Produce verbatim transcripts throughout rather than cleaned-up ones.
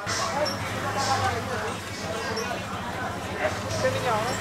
Cái nhỏ đó.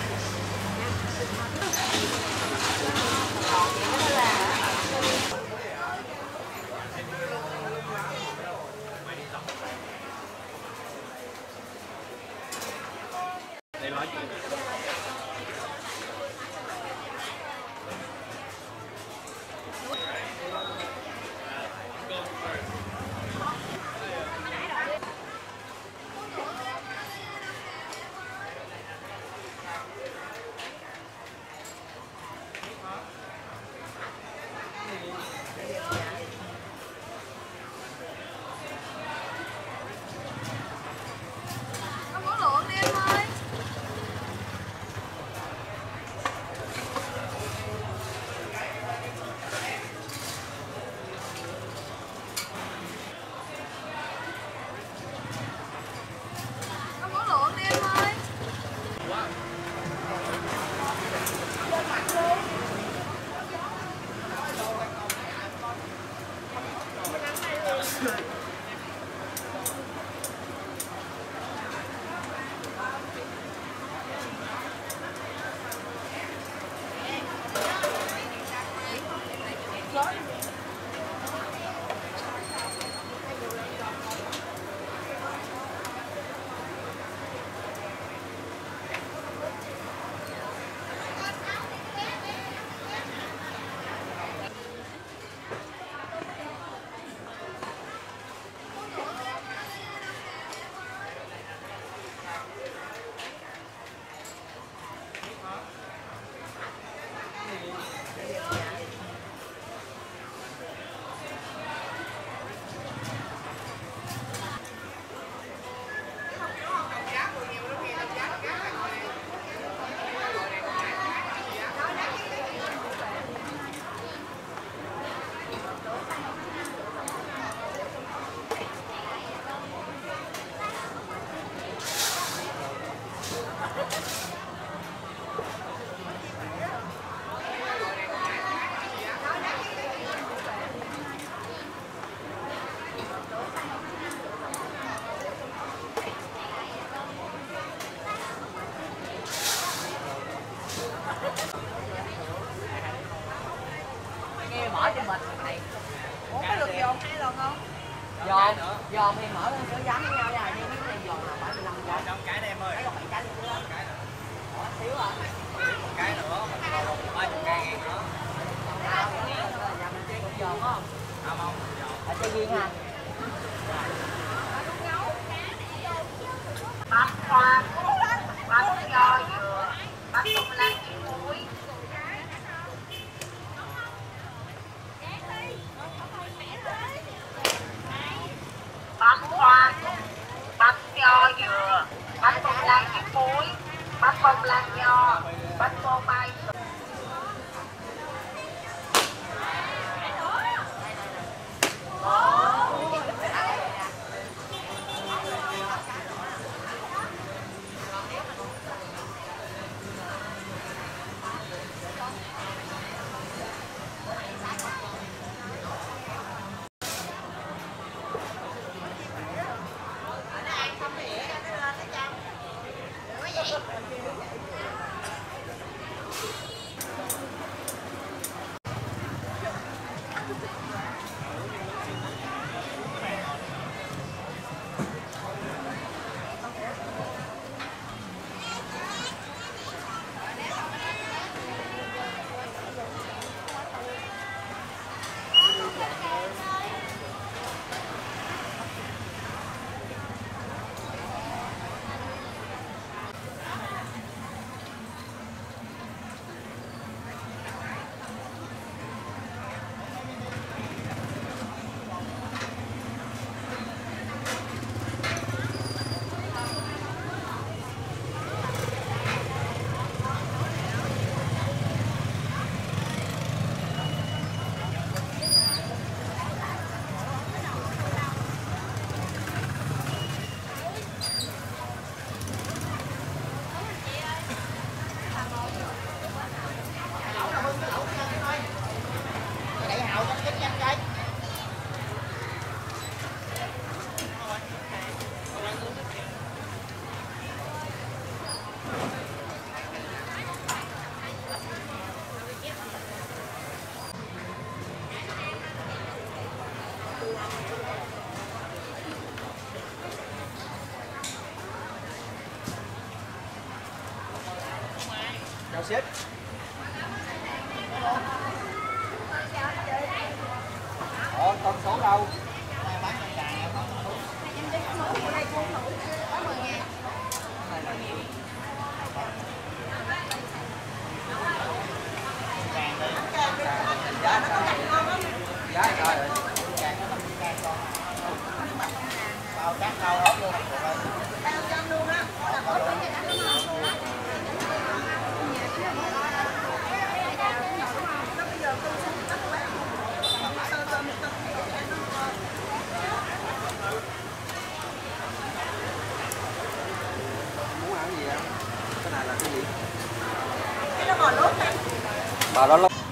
Nghe mở cho mình này. Ủa có được dồn hai lần không? Dồn, dồn thì mở lên sữa giấm với nhau nha, nhưng miếng này dồn là bảy mươi lăm cái. Trong cái này em ơi. Mấy con bảy cái nữa. Cái nữa. Ủa, xíu à. Một cái nữa, ba mươi ngàn ngàn nữa. À, giờ mình chơi cũng dồn không? Không không, dồn. Ở chơi viên ha. Bắp khoa, bắp nho dừa, bắp bông lan chuối. Bắp khoa, bắp nho dừa, bắp bông lan chuối, bắp bông lan nho, bắp phô mai. Chào sếp. Ủa, con số đâu? Giá sao rồi? Bao cắt đâu hết luôn. Bao trăm luôn á. Muốn ăn gì không? Cái này là cái gì? Cái đó bò lốt này. Bà đó lốt.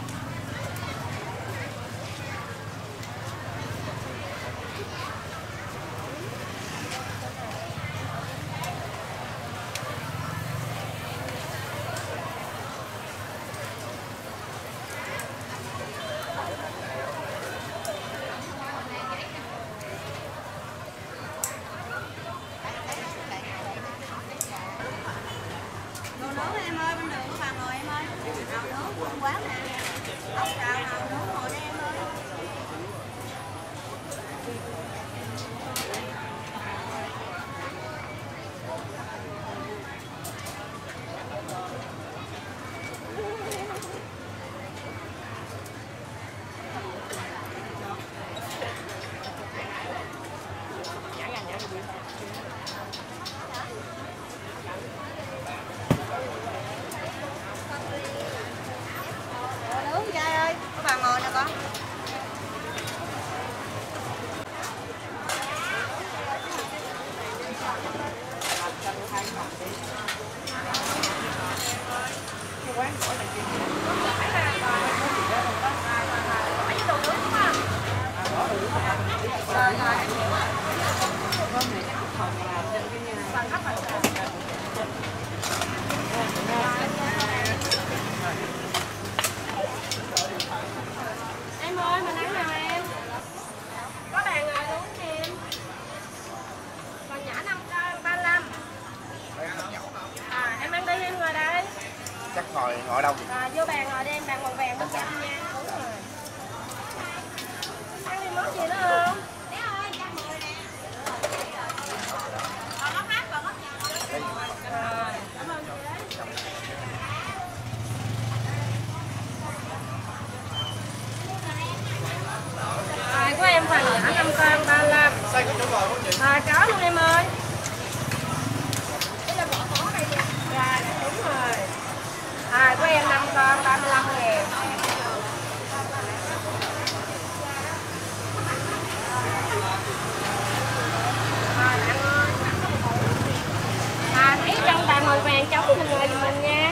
Ngồi ngồi đâu? À, vô bàn ngồi đi em, bàn màu vàng bên trong nha. Đúng rồi. Ăn đi món gì nữa không? Bé ơi, trăm mười nè. Còn món hát, còn món nhà. Rồi, cảm ơn chị đấy. Rồi, của em phần nhỏ năm con ba mươi lăm. Xay có chỗ ngồi không chị? À, có luôn em ơi. Đây là bỏ bỏ này nha. Rồi, đúng rồi. À, của em năm con ba mươi lăm ngàn. À, bạn ơi. À, thấy trong bàn màu vàng trống mình ngồi giùm mình nha.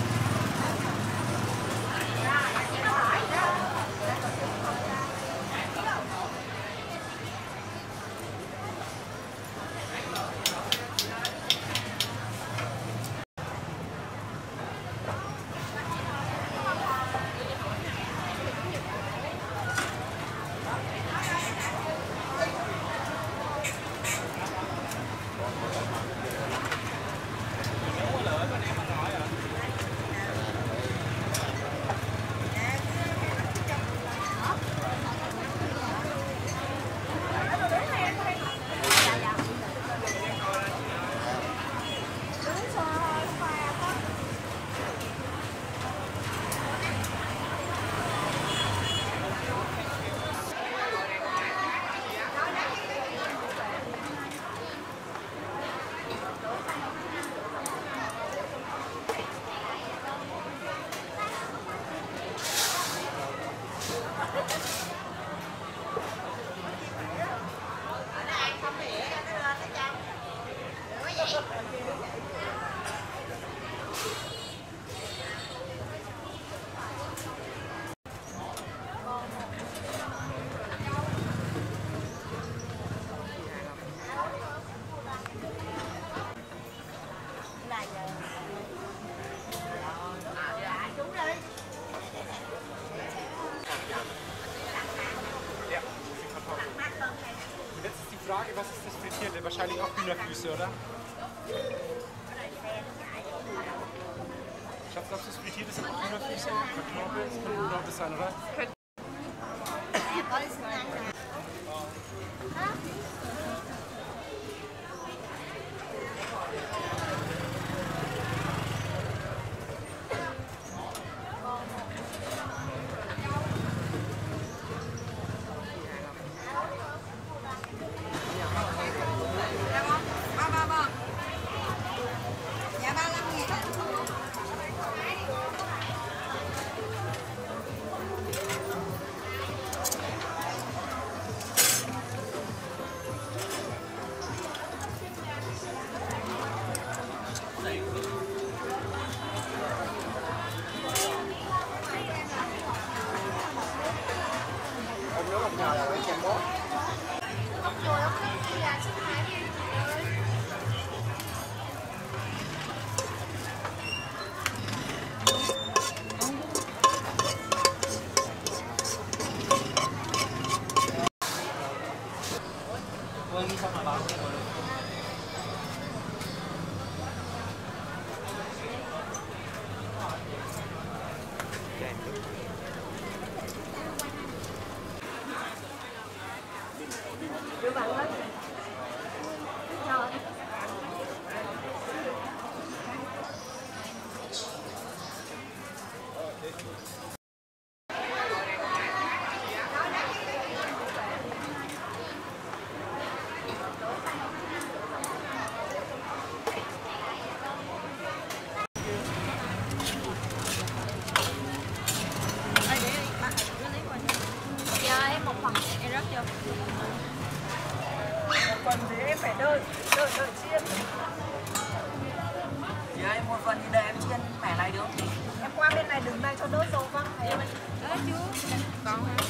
Frage, was ist das Frittierte? Wahrscheinlich auch Hühnerfüße, oder? Schatz, glaubst du, das frittiert ist auch Hühnerfüße? Knoblauch, das kann unglaublich sein, oder? Phần thì em phải đợi, đợi, đợi chiên. Chị ơi, một phần thì đợi em chiên mẻ này được không chị? Em qua bên này đứng đây cho đỡ dầu văng. Đấy chứ, còn hả?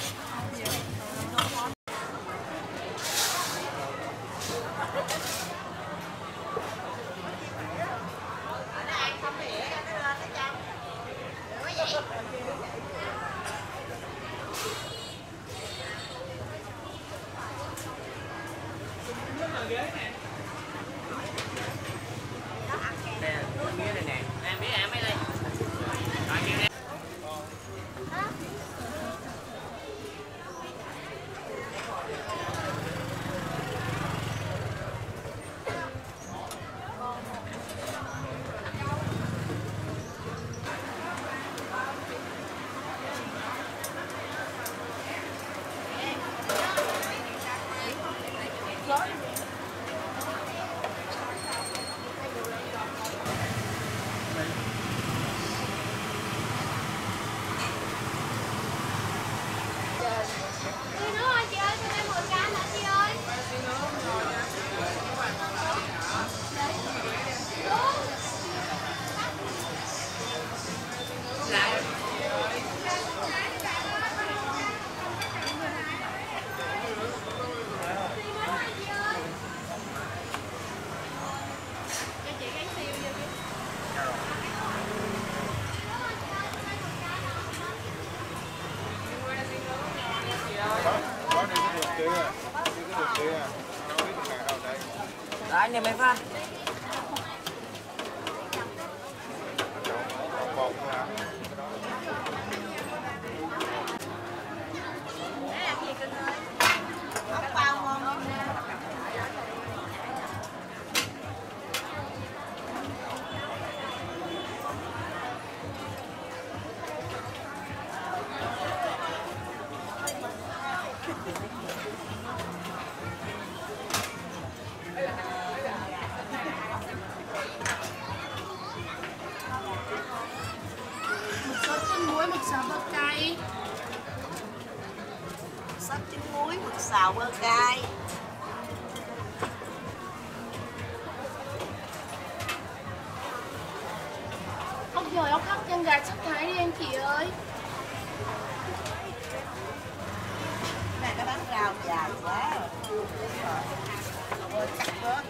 Đấy, anh em mấy phát. Xào bơ cay. Ông trời, ông cắt chân gà sắp thái đi anh chị ơi. Này cái bánh rau dài quá rồi. Ôi, cắt bớt.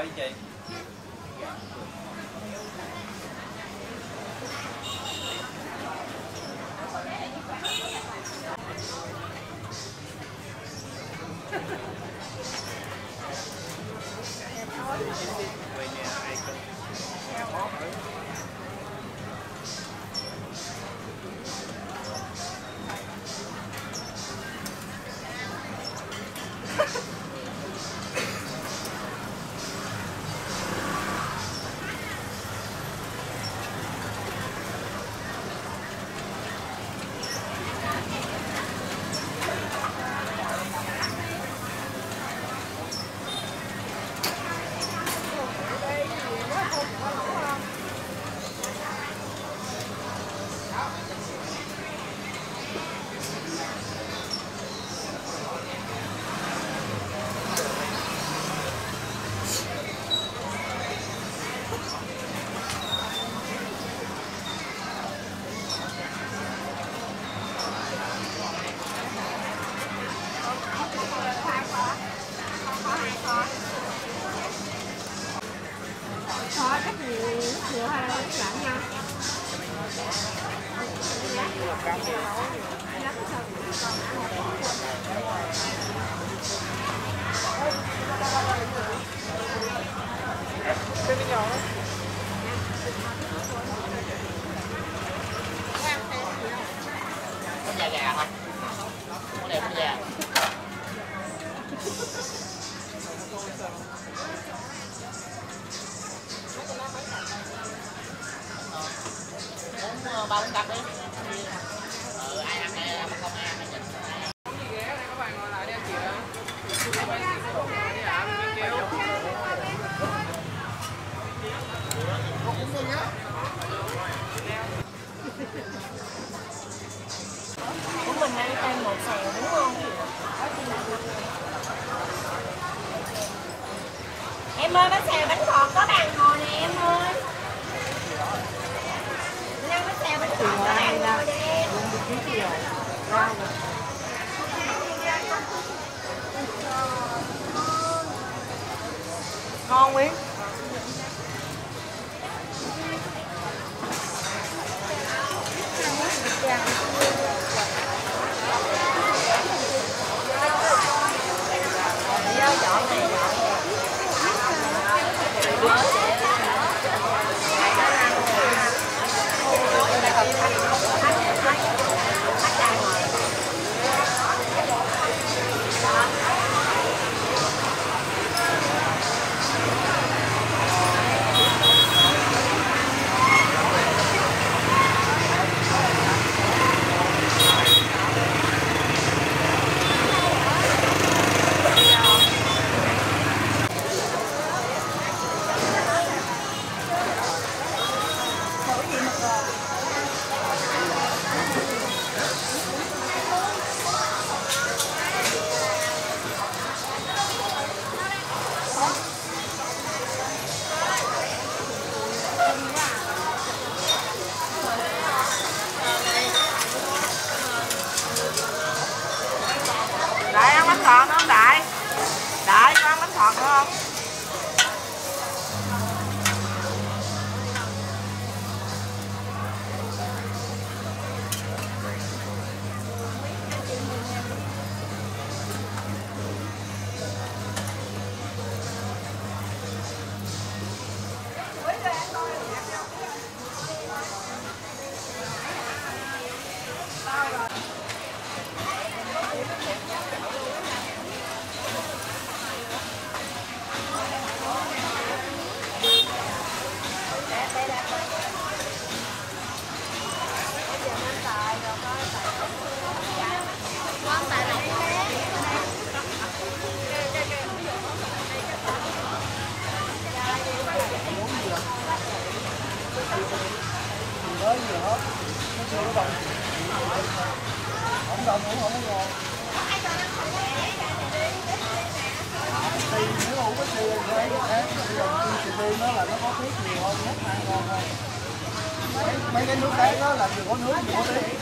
đi chị. Ba bốn cặp đi. Ừ, ai ăn đây, ăn không ai ăn hay nhìn. Các bạn ngồi lại đi anh chị ơi. Đi ạ, mình kêu. Của mình đang ăn một xèo đúng không? Em ơi, bánh xèo bánh ngọt có bàn ngồi nè em ơi. Ăn bánh xèo bánh ngọt có bàn ngồi nè em. Ngon Nguyễn. Đại ăn bánh ngọt không Đại? Đại có ăn bánh ngọt nữa không? Mới gì hết, nó chưa có đồng. Không đồng cũng không có ngon. Thì nếu không có tiêu thì lấy cái khác, bây giờ tiêu thì nó là nó có tiết nhiều hơn, nhất ăn ngon hơn. Mấy, mấy cái nước khác đó làm gì có nước, gì có tiết.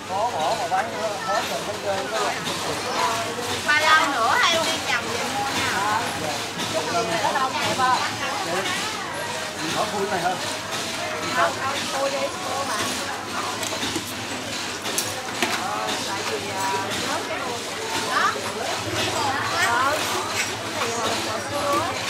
Có bỏ mà bán hết rồi mới chơi có lại. Ba lâu nữa hay đi chồng về mua nha. Chúc đi này nó đông đẹp không? Có khui này hơn. Không, không, tôi đi, cô mà. Ờ, tại vì lớn cái hồ đó. Ờ, cái này hồi xưa á.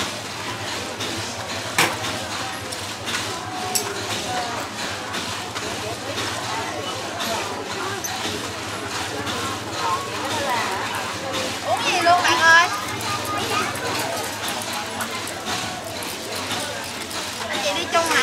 Uống gì luôn bạn ơi? Anh chị đi chung hả?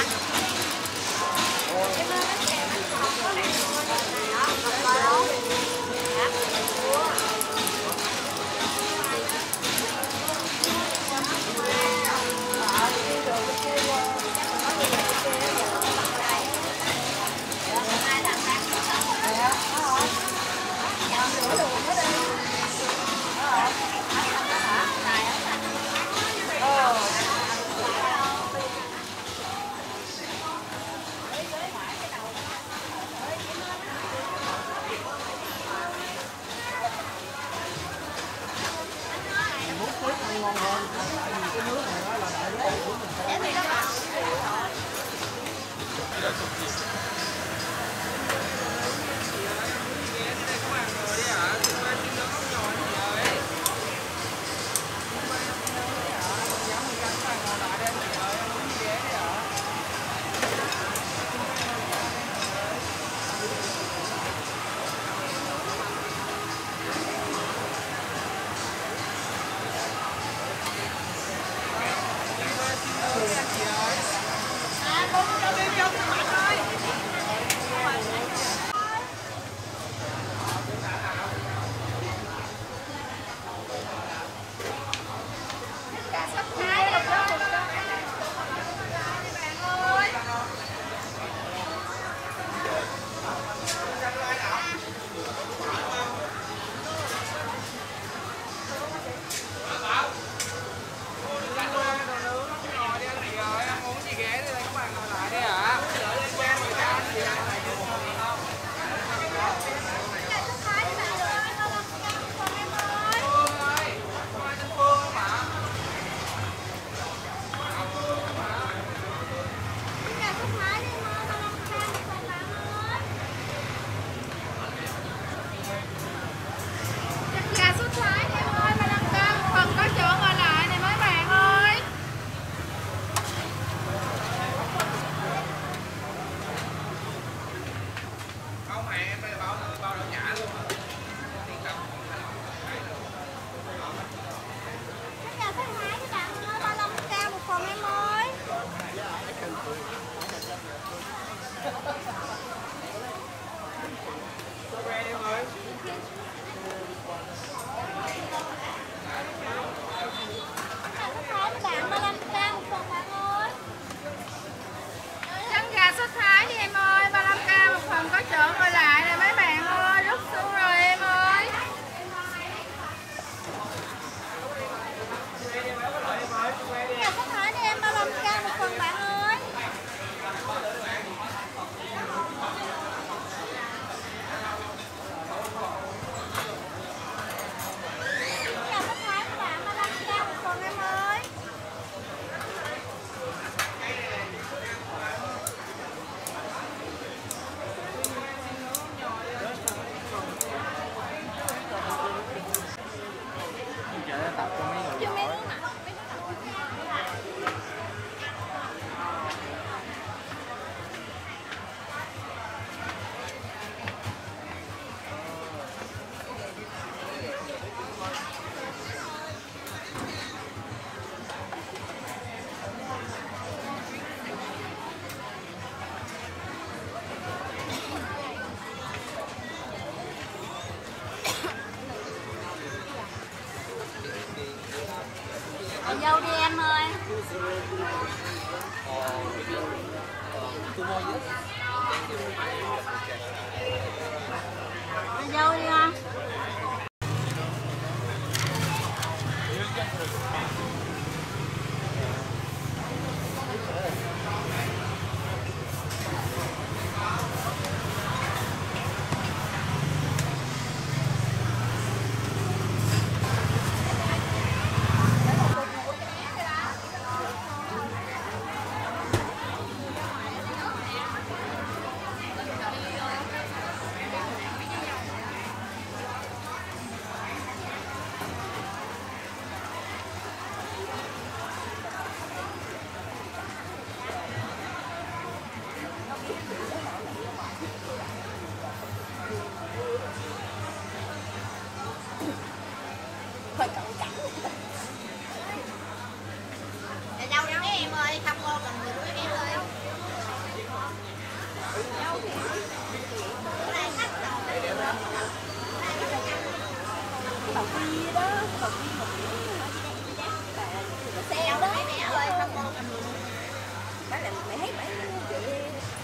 Ngon hơn. Cái nước này nó là đại cái của mình. Dâu đi em ơi. Dâu đi không? Bà Quy đó, bà Quy một cái xe đó mẹ ơi, không ngon. Bác lại mẹ thấy mẹ chị.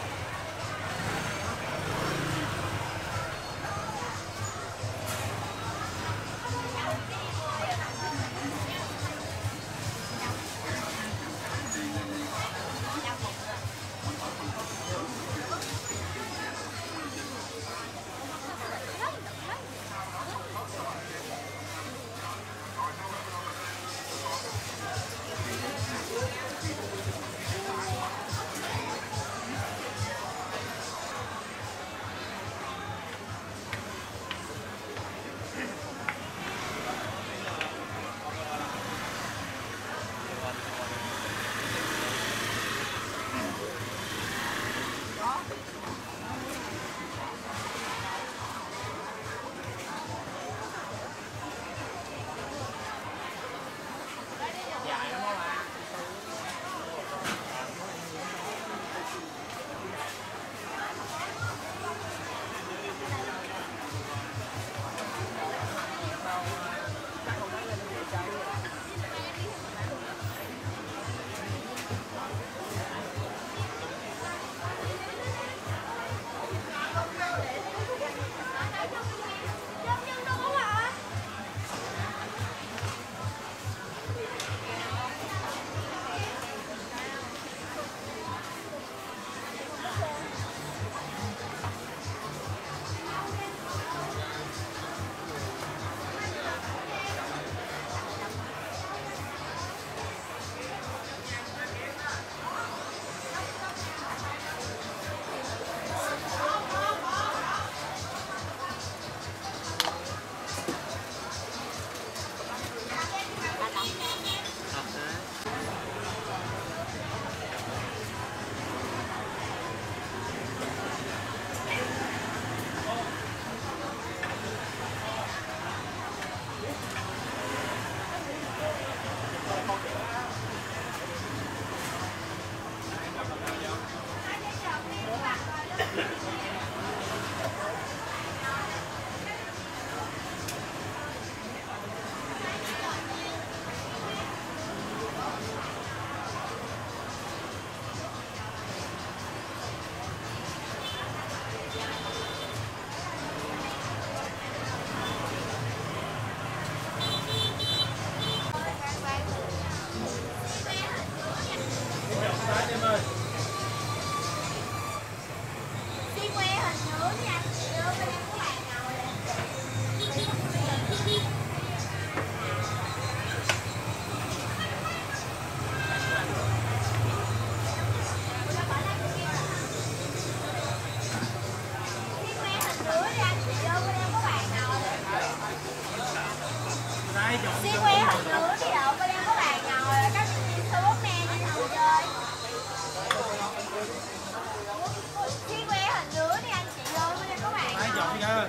Xiên que hình nướng đi đậu, bên em có bàn ngồi rồi, các chị xuống nè, đi ngồi chơi. Xiên que hình nướng đi anh chị ơi, bên em có bàn ngồi. Ai dọn nha.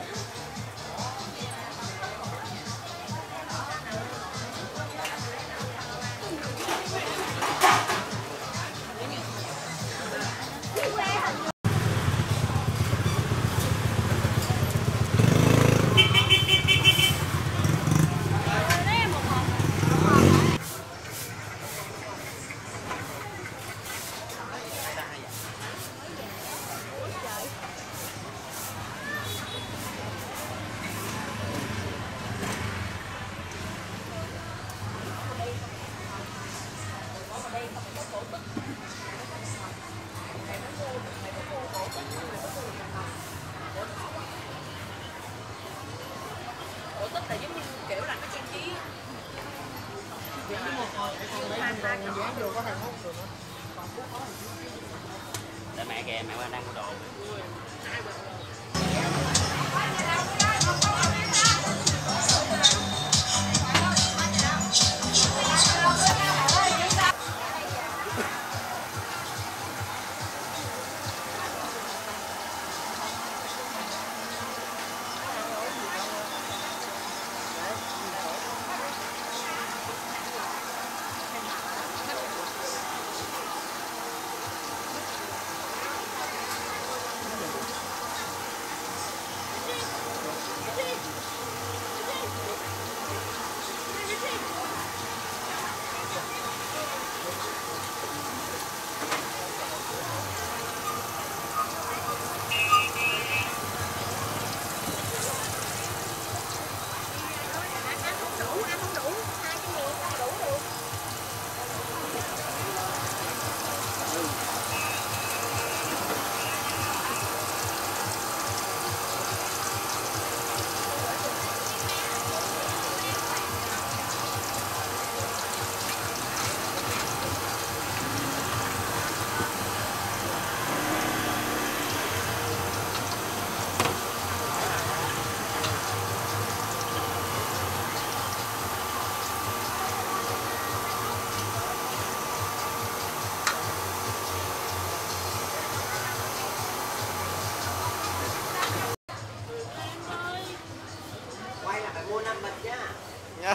Để mẹ kìa, mẹ qua đang mua đồ.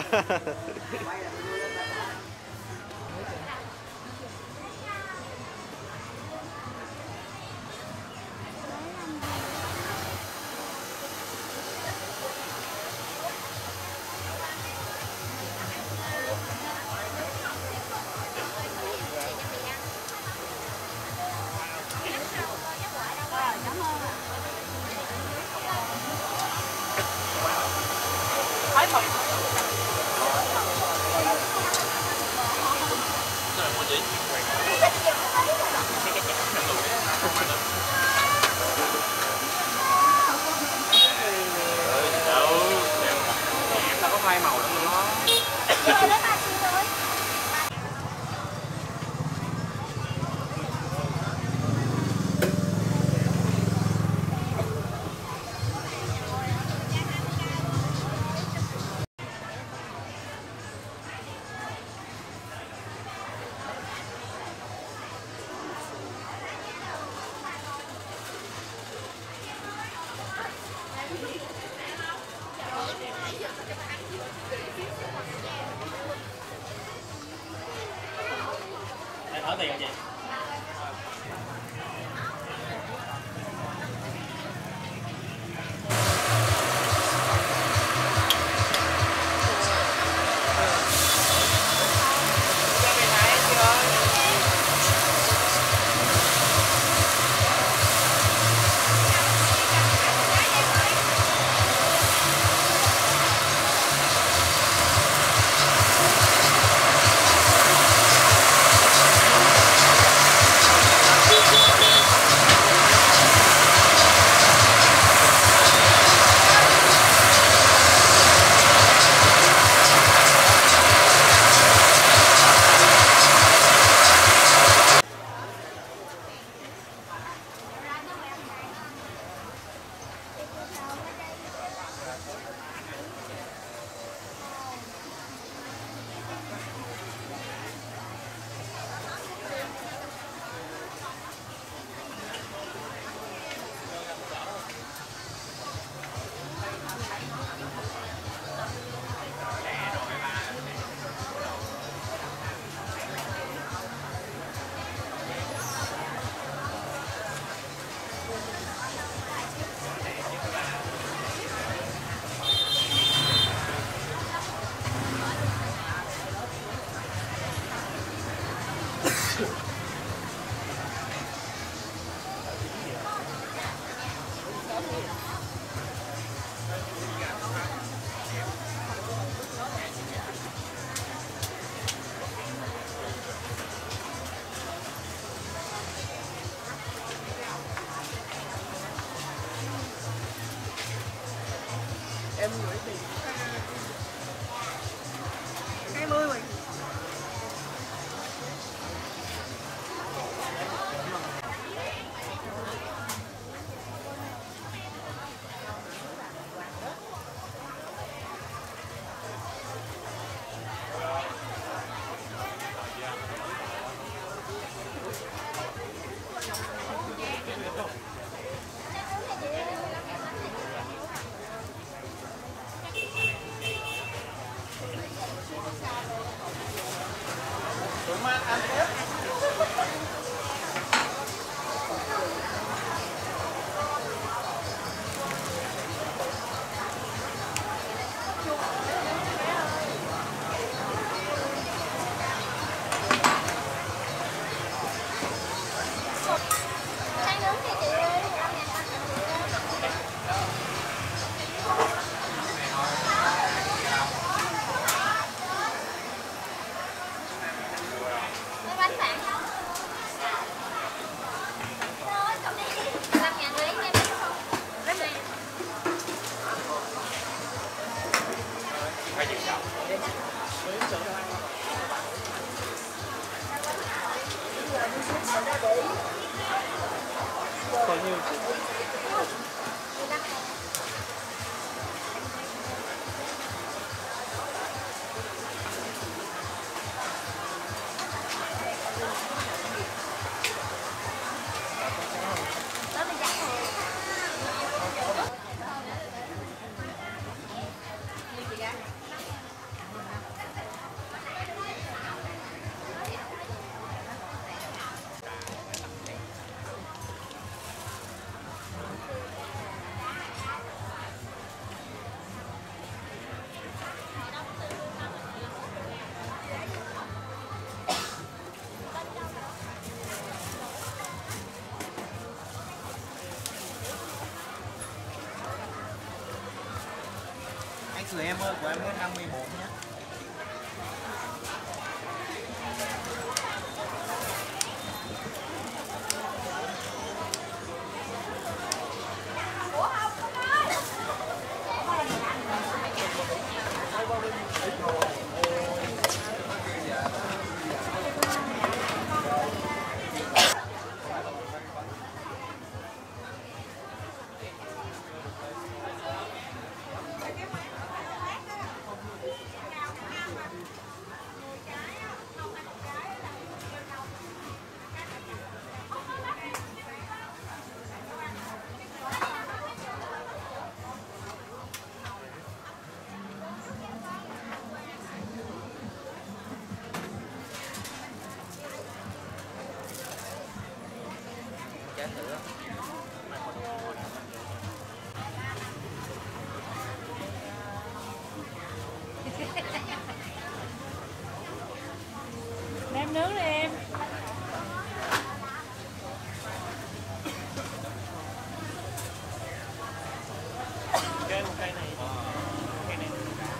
Hai màu lắm luôn đó. Thở tiền không chị? Em gửi tiền hai mươi mình. của em ơi, của em có năm mươi bốn nhé. Đem nướng đi em. Cây một cây này. Cây này.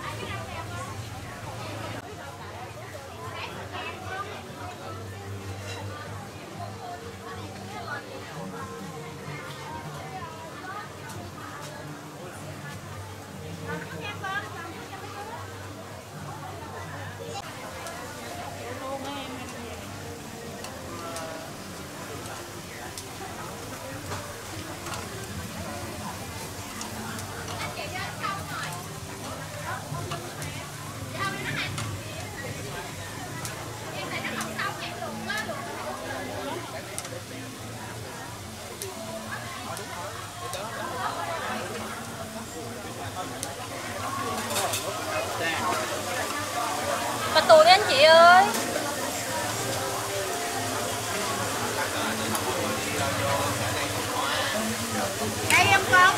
Bạch tuộc đi anh chị ơi. Đây em con.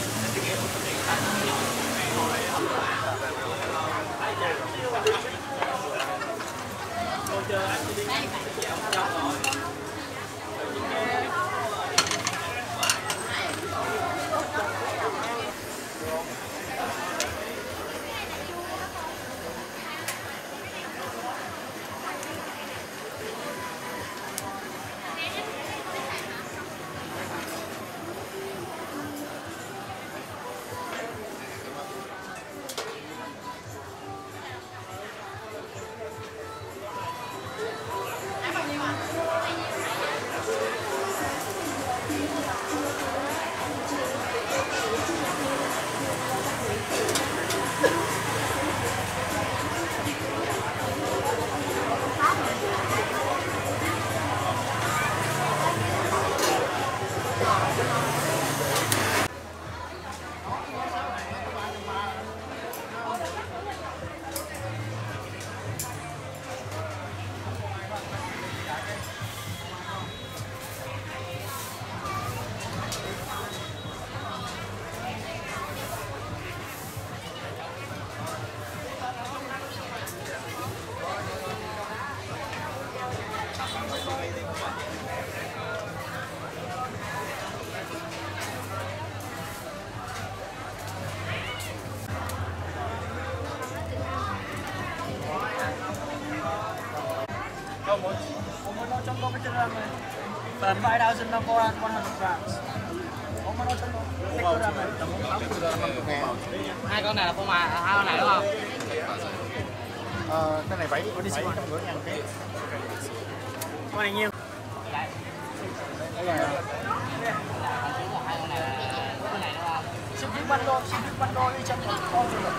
How much? But five thousand for one hundred grams. Hai con này là phô mai, hai con này đúng không? Ờ, cái này bảy có đi bảy trăm rưỡi ngàn cái. Con này nhiêu? Đây là Hai con này là cái này đúng không? ship đến Ban Đô, ship đến Ban Đô đi trong con rồi.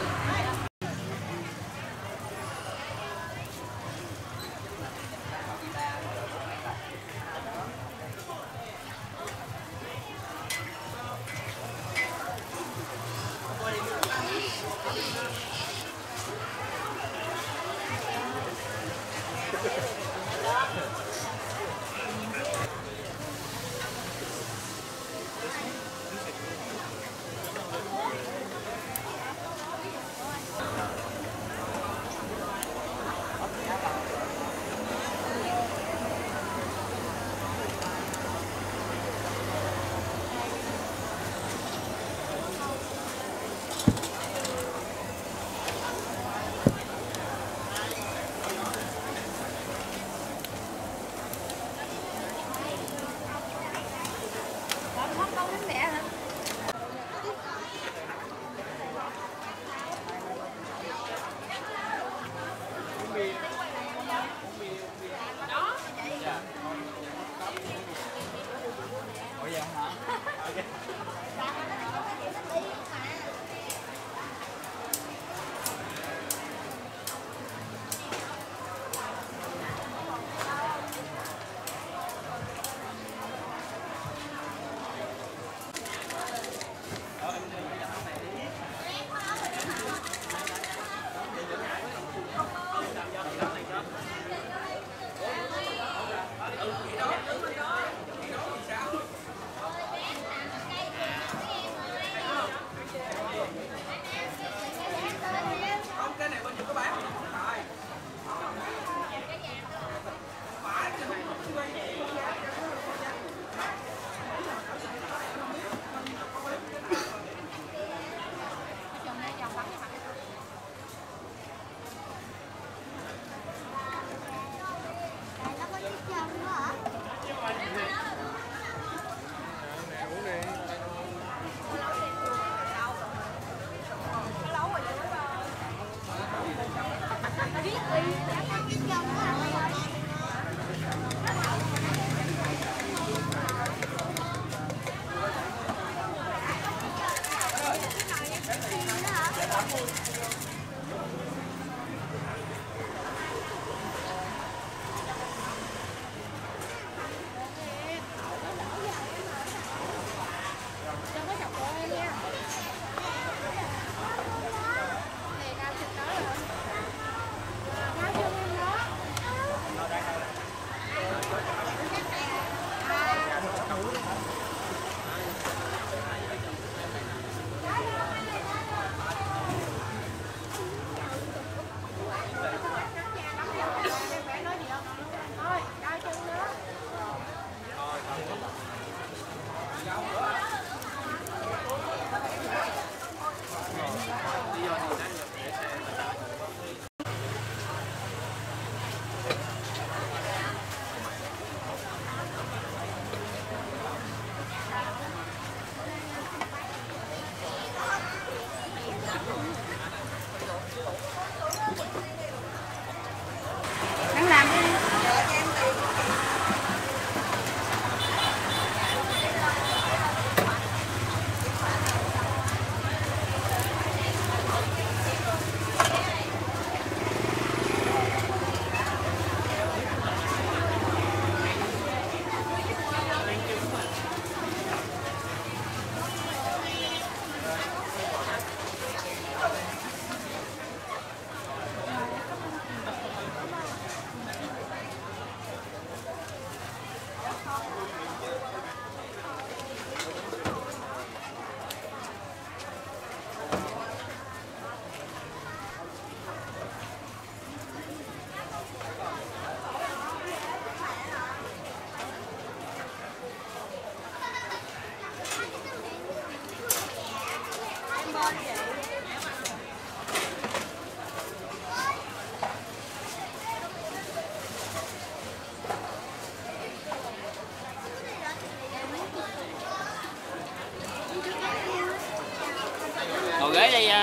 Ngồi ghế đi.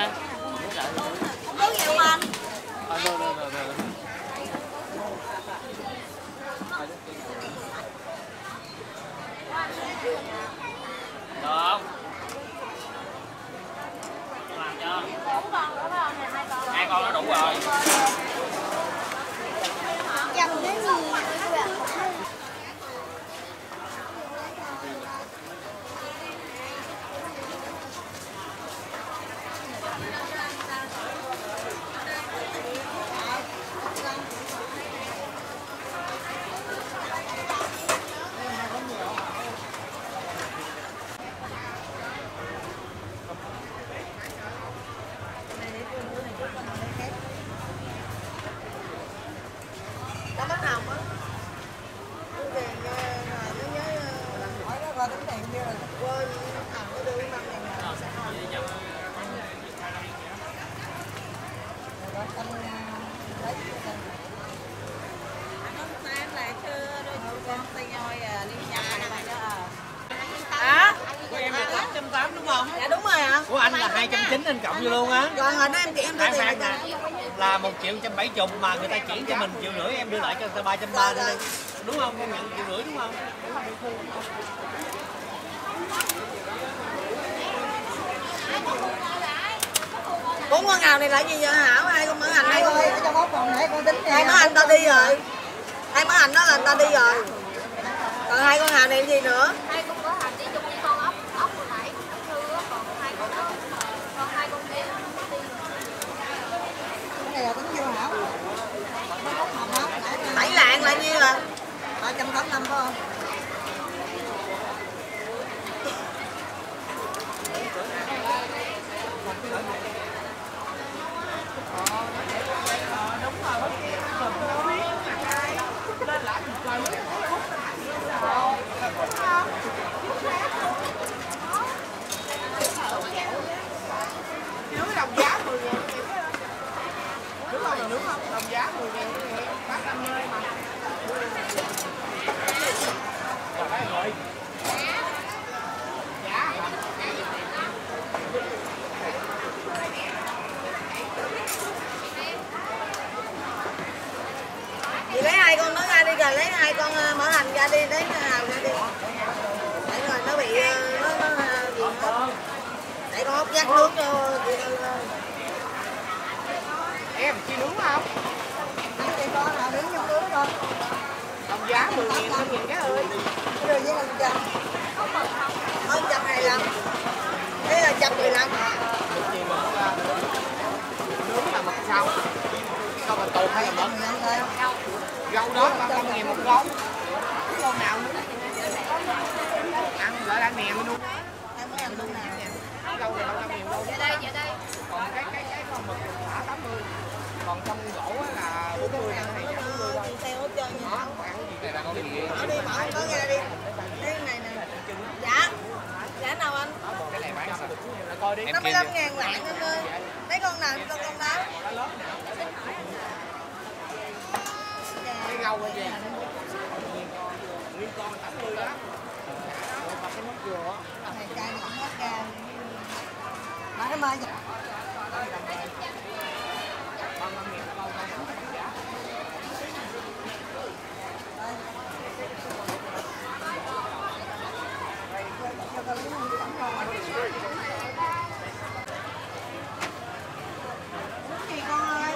Không có nhiều anh. À, rồi, rồi, rồi, rồi. Được không? Làm cho. Bốn con nữa phải không? Hai con. Hai con nó đủ rồi. Dầm cái gì? Có bắt hồng á. Tính tiền nó nhớ hỏi nó coi tính tiền chưa rồi quên hồng nó đưa năm ngàn ngàn sẽ ngon. Rồi anh lấy anh là chưa đôi con tay nhoi à đi nhà này đó. Hả? Của em là tám trăm tám mươi đúng không? Dạ đúng rồi ạ. Của anh là hai trăm chín mươi anh cộng vô luôn á. Rồi hồi đó em chị em đưa Khoan tiền khoan nè, là một triệu một trăm bảy mươi mà người ta chuyển cho mình triệu rưỡi em đưa lại cho người ta ba trăm ba mươi đi. Đúng không? Em nhận triệu rưỡi đúng không? bốn con ngào này là gì vậy Hảo? Hai con mỡ hành hai con cho bóp còn nãy con tính hai mỡ hành ta đi rồi. Hai mỡ hành đó là ta đi rồi. Còn hai con hào này gì nữa? Hai con có hành đi chung với con ốc ốc hồi nãy con thư á, còn hai con đó còn hai con kia nó không có đi. Cái này là tính vô Hảo. Bảy lạng là nhiêu à? ba trăm tám mươi lăm phải không? con mở hành ra đi, lấy hào ra đi. Để rồi nó bị nó nó gì hết. Để con hốc rác nước cho chị Tư. Em chi nướng không? Nướng thì con nào nướng trong nướng con. Đồng giá mười nghìn, năm nghìn cái ơi. Cái rồi với một trăm. một trăm hai mươi lăm. Thế là một trăm mười lăm. Nướng là mật rau. Rau bằng tôm hay là mật? Rau đó là ba mươi nghìn một con. Con nào nữa? Ăn lại ăn nè luôn. Rau này ba trăm nghìn đâu. Về đây, về đây. Còn cái cái cái con mực thả tám mươi. Còn trong gỗ là bốn mươi, này giảm bốn mươi thôi. Xe hỗ trợ nhà. Đó, ăn gì đây là con gì? Mở đi, mở có ra đi. Cái này nè. Dạ. Dạ nào anh? Cái này bán sao? Coi đi. năm mươi lăm ngàn lạng anh ơi. Lấy con nào con con đó. Cái rau hay gì? Nguyên con tám mươi đó. Và cái món dừa á. Này cay nó cũng hết ra. Mà nó mơ vậy. ba mươi nghìn một con không bán giá. Gì con ơi?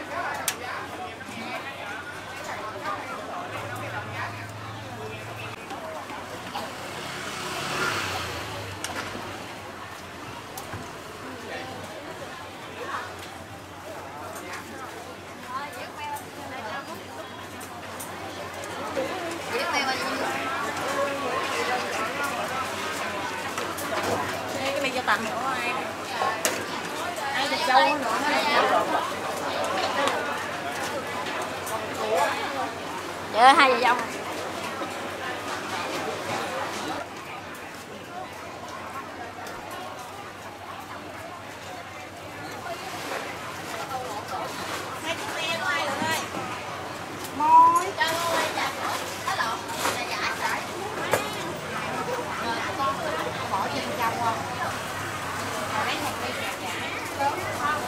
Cái này cho tặng nữa ai? Ai được dâu nữa dạ hai vợ chồng. Hai chú xe của ai rồi ơi? Môi. Cho luôn đi chặt. Đó lộn. Là giả sợi. Rồi con bỏ trên trong không? Rồi lấy một ly chặt giả. Sớm không?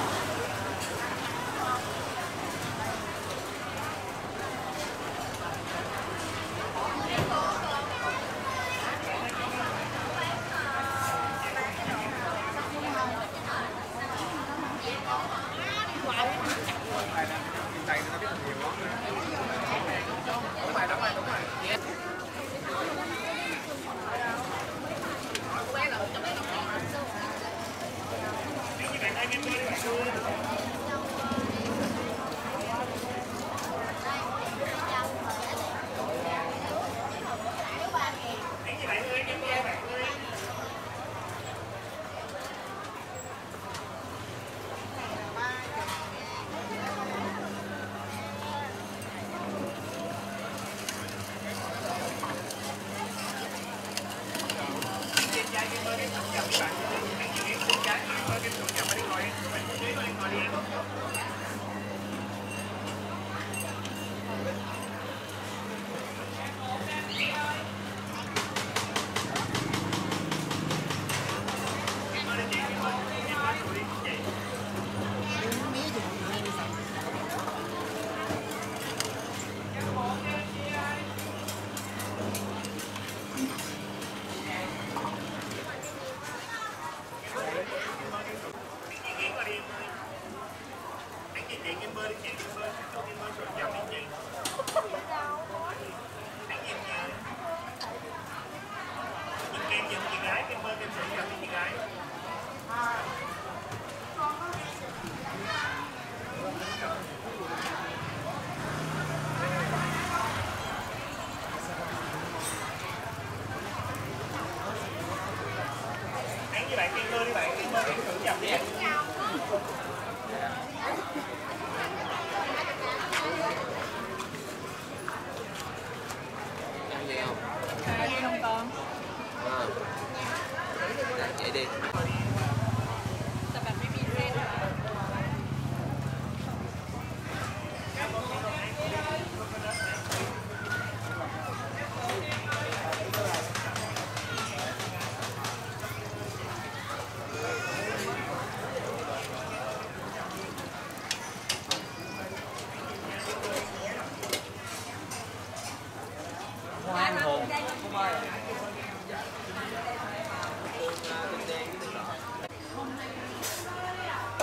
Vậy đi.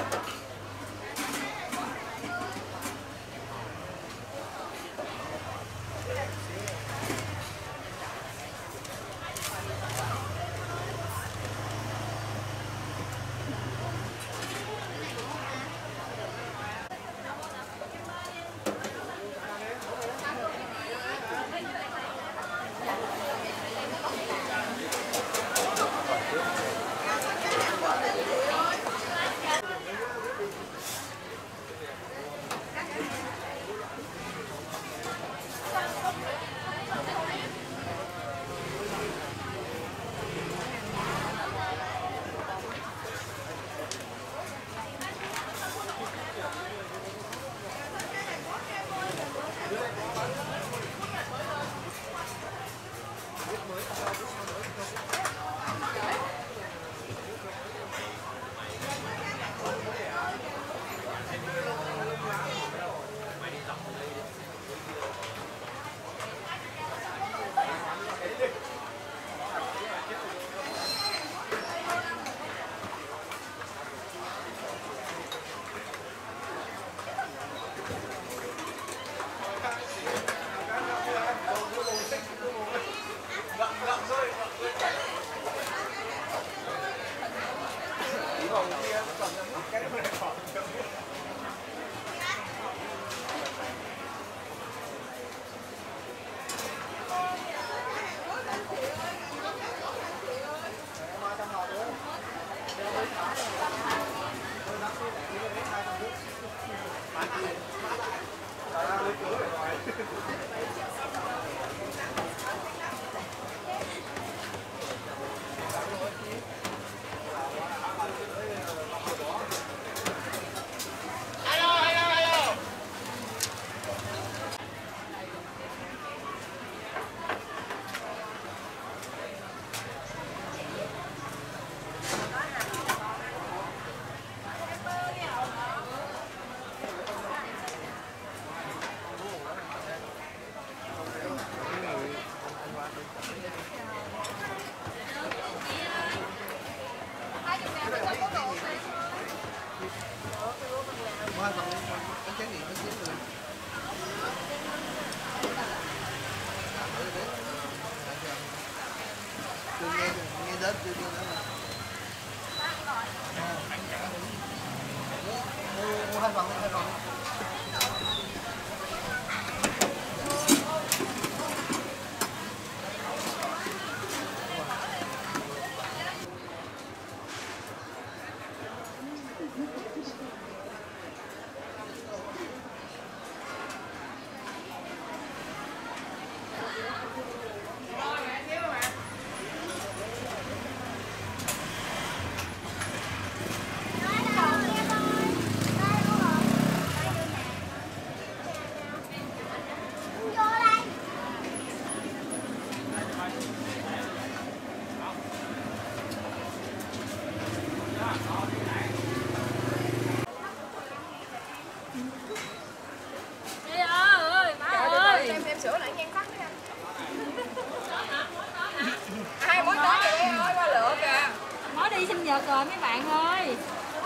Rồi mấy bạn ơi.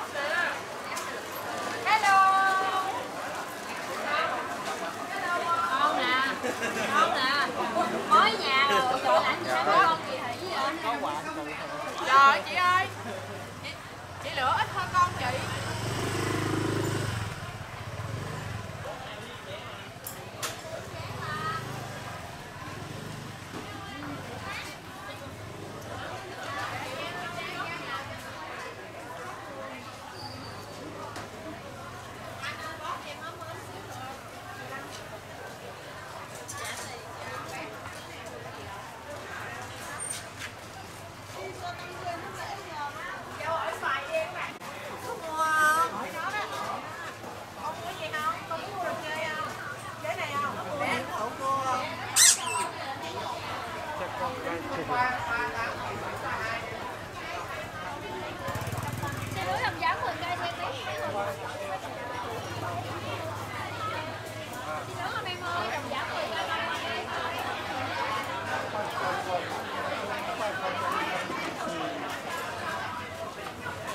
Hello. Con nè. Con nè. Mới nhà rồi, trời làm gì hai bố con kỳ thị vậy? Trời chị ơi. Chị, chị lửa ít hơn con chị.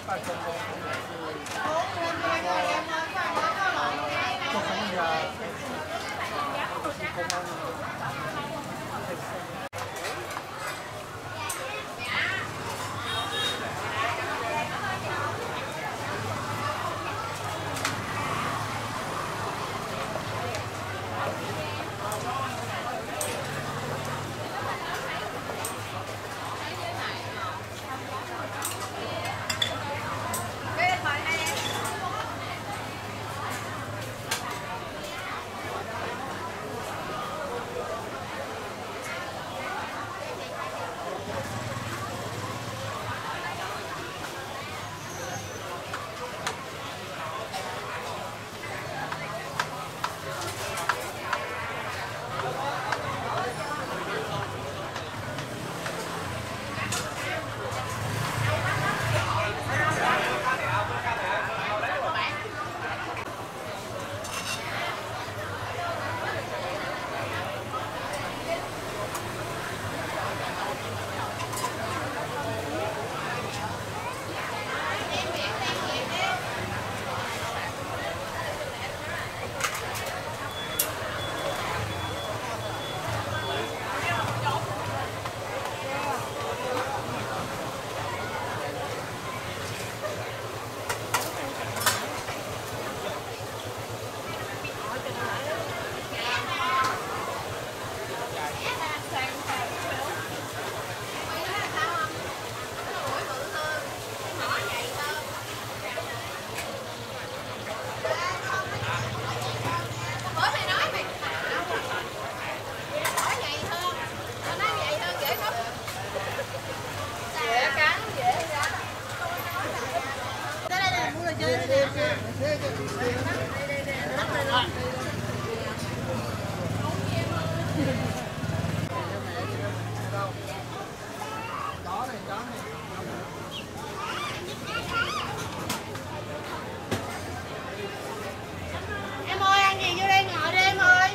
Em ơi, ăn gì vô đây ngồi đi em ơi.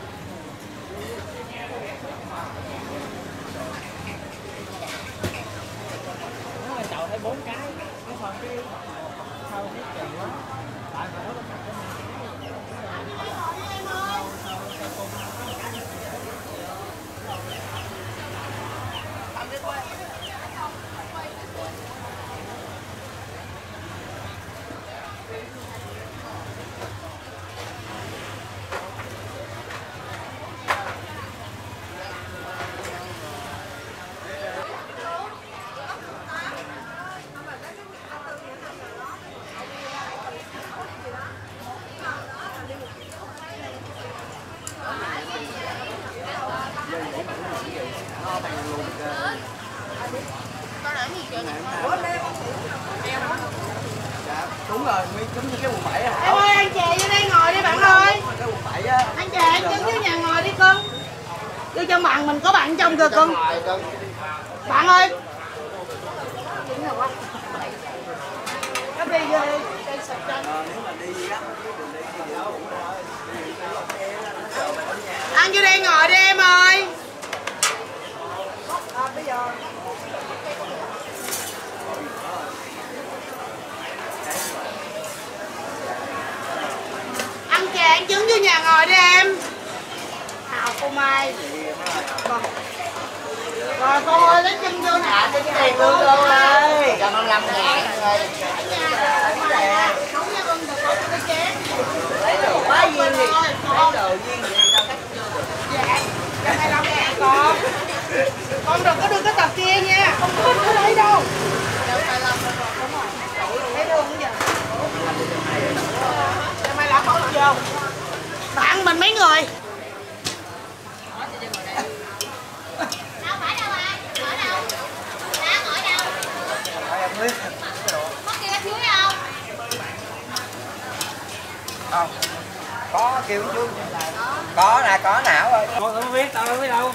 Nó là chậu thấy bốn cái, cái phần cái sau cái chậu đó. Tại mà nó là đúng rồi, giống như cái quận bảy á. Em ơi, ăn chè vô đây ngồi đi bạn ơi. Cái quận bảy á. Ăn chè ăn trứng dưới nhà ngồi đi cưng. Vô trong bạn mình có bạn trong kìa cưng. Bạn ơi. Cắp đi vô đi. Nếu mà đi á, ăn vô đây ngồi đi em ơi. À, bây giờ ăn chè ăn trứng vô nhà ngồi đi em. Nào cô Mai. Rồi, rồi cô ơi lấy chân vô nè. cái này luôn luôn ơi. Cho con năm ngàn ơi. Không nha con được có cái chén. Lấy đồ quá duyên đi. Lấy đồ duyên gì đâu cách chưa được. Dạ. Cho hai mươi lăm ngàn con. Con đừng có đưa cái tập kia nha. Không có có lấy đâu. hai mươi lăm rồi. Đúng rồi. Lấy luôn bây giờ. Cho hai mươi lăm không vô. Bạn mình mấy người? Đâu phải đâu anh? Ở đâu? Đang ở đâu? Có kia dưới không? Không. Có kêu chú. Có nè, có não ơi. Con không biết, tao không biết đâu.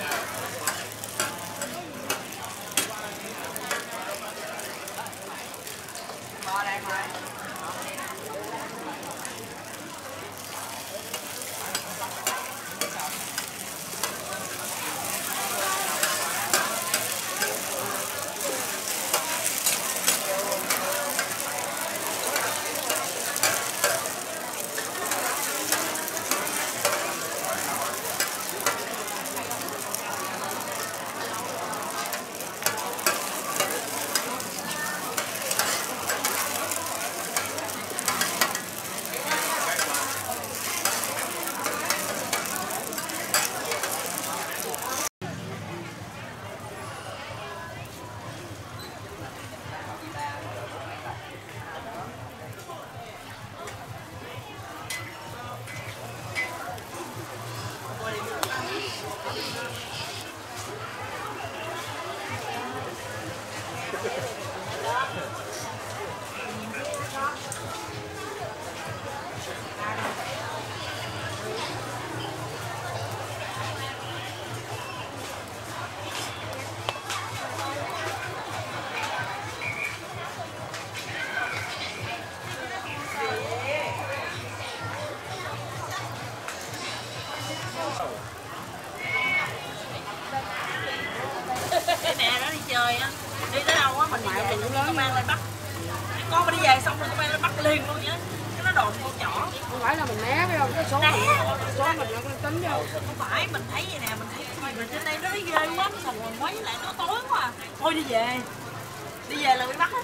rồi nó bay nó bắt liền luôn nhá. Cái nó đồn con nhỏ. Không phải là mình né phải không? Cái số mình, số mình nó tính vô. Không phải, mình thấy vậy nè, mình thấy cái gì mà trên đây nó ghê quá, nó sầu quần quá với lại nó tối quá à. Thôi đi về. Đi về là bị bắt á.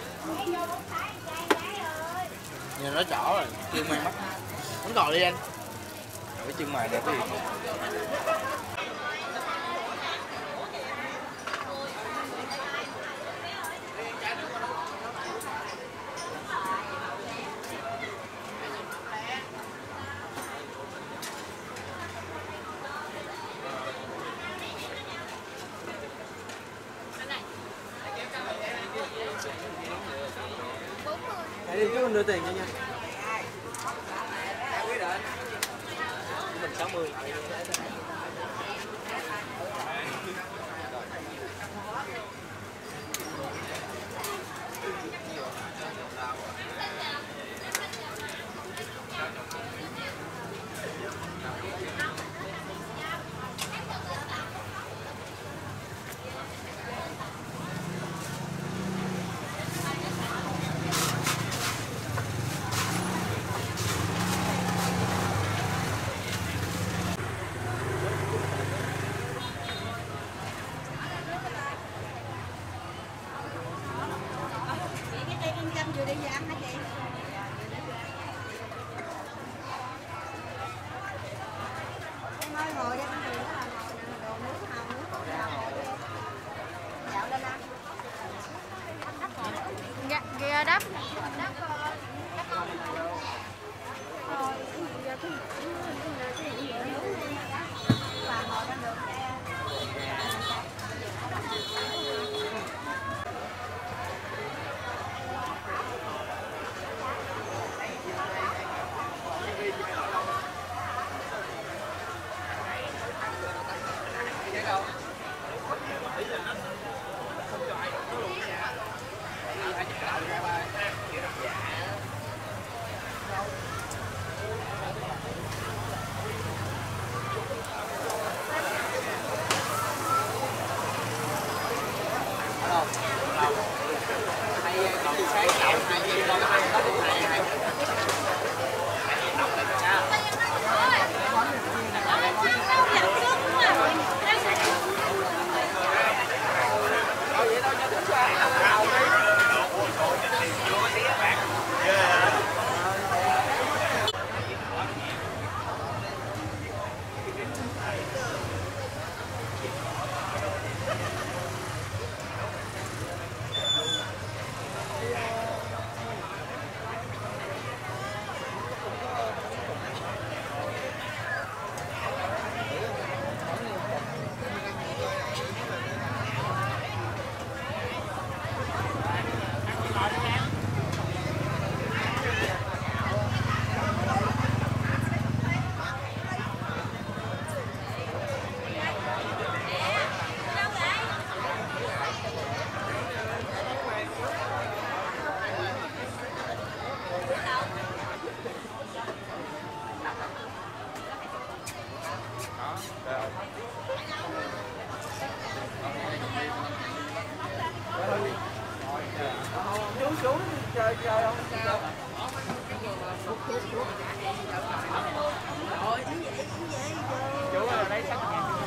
Nhìn nó chỏ rồi, chân mày bắt. Vẫn còn đi anh. Cái chân mày đẹp cái gì? Để đi chứ mình đưa tiền cho nha. Mình sáu mươi. Vừa đi về ăn hả chị? Em ơi ngồi đây ăn tiền đó là ngồi nè, đồ nước hồng nước hồng dạo lên ăn. Gà, gà đắp. Đắp rồi giờ cái và ngồi trên đường xe. Chú xuống chơi chơi không? Rồi, như vậy, như vậy. Chú ở đây sắc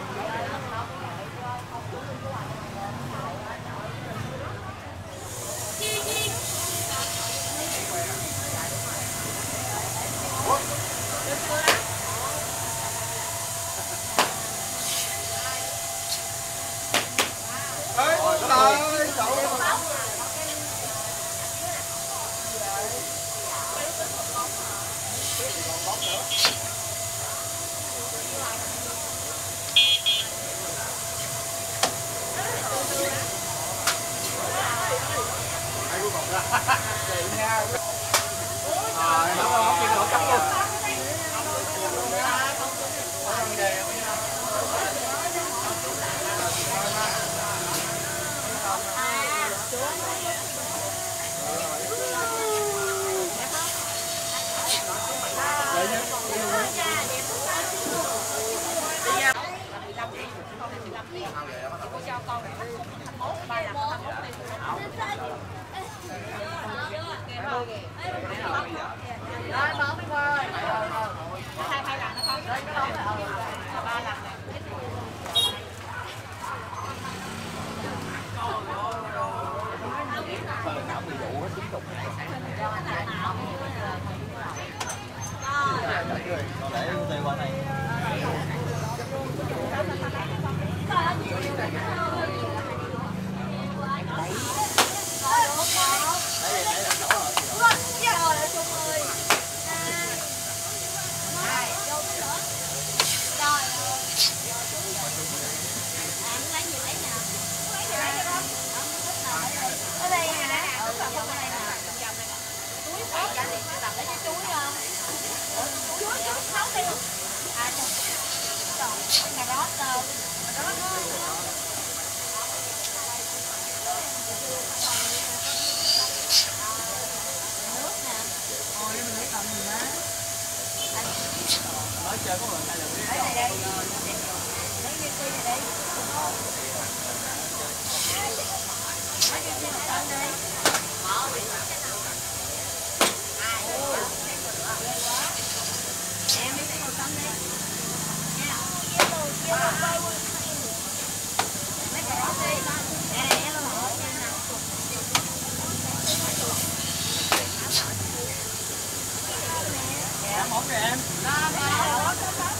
Rồi, nó có cái lỗ cắt luôn. Rồi một đi ơi. Hai hai lần nó không. Lên cái bông rồi. Ba lần này. Não bị vụ hết tiếp tục. Còn để từ qua này. Nói chơi có người hay là biết đâu. Lấy cái kia này đi. Lấy cái kia một cân đi. Bỏ đi. Em đi một cân đi. Nha. Lấy cái đó đi. Nè nè em lo hỏi nha nè. Dạ món này em. Đó đó.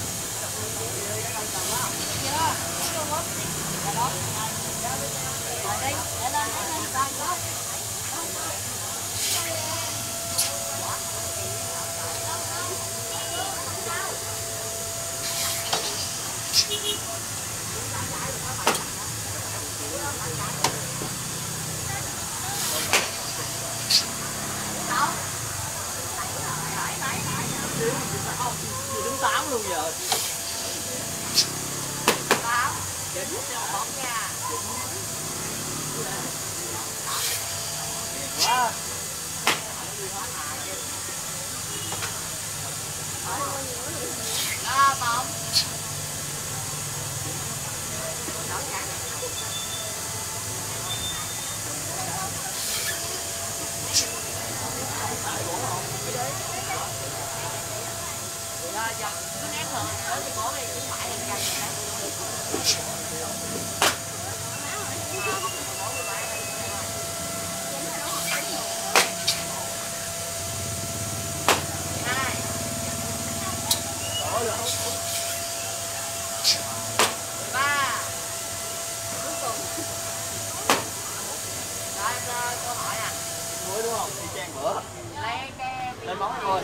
Đứng tám luôn giờ. Tám. Chín một nha. Quá. Đó bông. Rồi giờ cứ ném thử tới cái bố này cũng phải là gần ba cuối cùng. Rồi câu hỏi nè. Muối đúng không? Đi chan bữa. Lấy cái lên món thôi.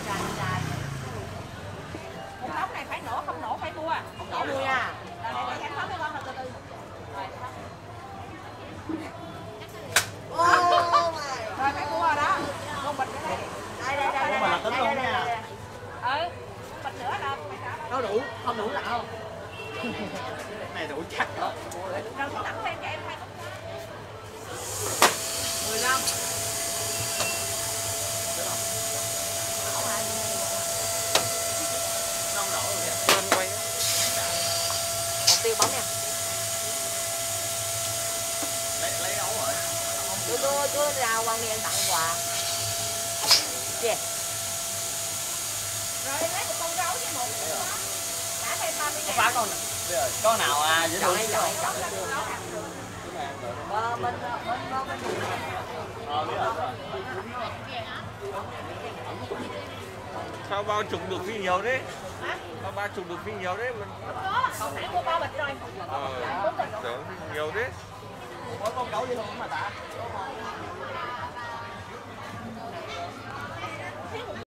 Một nấu này phải nổ, không nổ phải mua. Không nổ mua nha. Rồi để để khám cái con từ từ. Rồi phải mua rồi đó. Con bịch cái đây. Đây đây đây đây. Mà là tính luôn nha. Ừ. Bịch nữa là phải trả. Nó đủ, không đủ lạ không? Này đủ chắc đó. Rồi tôi tặng thêm cho em hai cốc. mười lăm. Không đổ rồi kìa. Lên quay. Một tiêu bóng nha. Lấy lấy ấu rồi. Tôi tôi tôi rào qua miệng tặng quà. Yeah. Rồi lấy một con gấu với một cái đó. Đã thêm ba mươi ngàn. Có con bây có nào à dễ thương Chọn chọn chọn là được. Ờ bên bên bên bên đường này. Ờ biết rồi. Sao bao chục được phi nhiều đấy? Hả? Sao ba chục được phi nhiều đấy? Mình... Không có, còn phải mua bao bịch rồi. Ờ, tưởng nhiều đấy. Có con gấu dễ thương mà ta.